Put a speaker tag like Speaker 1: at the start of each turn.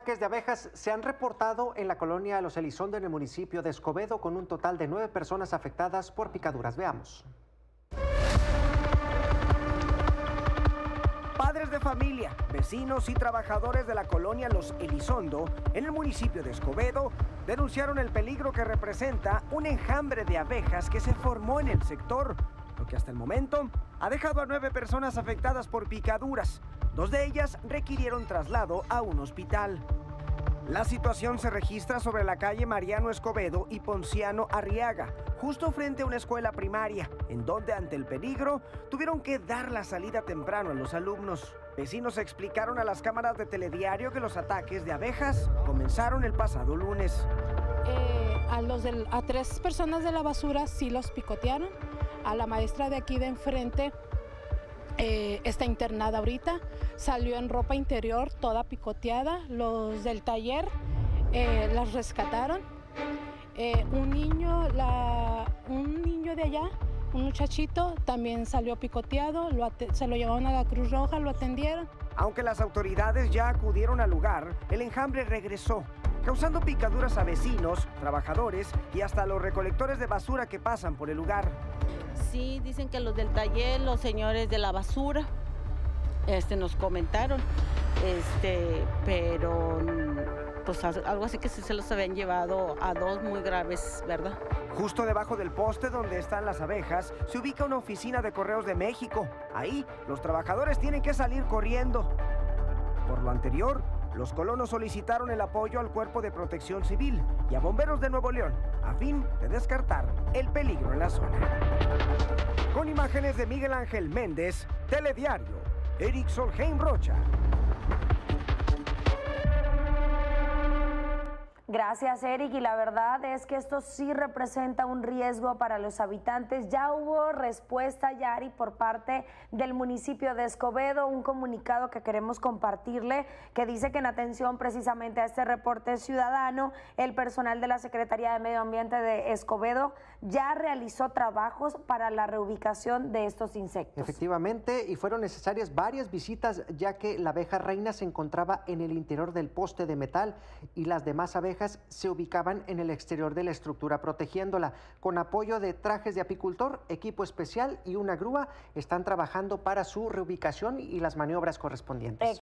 Speaker 1: Ataques de abejas se han reportado en la colonia Los Elizondo, en el municipio de Escobedo, con un total de 9 personas afectadas por picaduras. Veamos.
Speaker 2: Padres de familia, vecinos y trabajadores de la colonia Los Elizondo, en el municipio de Escobedo, denunciaron el peligro que representa un enjambre de abejas que se formó en el sector, lo que hasta el momento ha dejado a 9 personas afectadas por picaduras. 2 de ellas requirieron traslado a un hospital. La situación se registra sobre la calle Mariano Escobedo y Ponciano Arriaga, justo frente a una escuela primaria, en donde ante el peligro tuvieron que dar la salida temprano a los alumnos. Vecinos explicaron a las cámaras de Telediario que los ataques de abejas comenzaron el pasado lunes.
Speaker 3: A 3 personas de la basura sí los picotearon. A la maestra de aquí de enfrente está internada ahorita, salió en ropa interior toda picoteada. Los del taller las rescataron. Un niño de allá, un muchachito, también salió picoteado, se lo llevaron a la Cruz Roja, lo atendieron.
Speaker 2: Aunque las autoridades ya acudieron al lugar, el enjambre regresó, causando picaduras a vecinos, trabajadores y hasta los recolectores de basura que pasan por el lugar.
Speaker 4: Sí, dicen que los del taller, los señores de la basura, nos comentaron, pero pues algo así que sí se los habían llevado a 2 muy graves, ¿verdad?
Speaker 2: Justo debajo del poste donde están las abejas se ubica una oficina de Correos de México. Ahí los trabajadores tienen que salir corriendo. Por lo anterior, los colonos solicitaron el apoyo al Cuerpo de Protección Civil y a Bomberos de Nuevo León, a fin de descartar el peligro en la zona. Con imágenes de Miguel Ángel Méndez, Telediario, Eric Solheim Rocha.
Speaker 5: Gracias, Eric, y la verdad es que esto sí representa un riesgo para los habitantes. Ya hubo respuesta, Yari, por parte del municipio de Escobedo, un comunicado que queremos compartirle, que dice que en atención precisamente a este reporte ciudadano, el personal de la Secretaría de Medio Ambiente de Escobedo ya realizó trabajos para la reubicación de estos insectos.
Speaker 1: Efectivamente, y fueron necesarias varias visitas, ya que la abeja reina se encontraba en el interior del poste de metal y las demás abejas se ubicaban en el exterior de la estructura protegiéndola. Con apoyo de trajes de apicultor, equipo especial y una grúa, están trabajando para su reubicación y las maniobras correspondientes.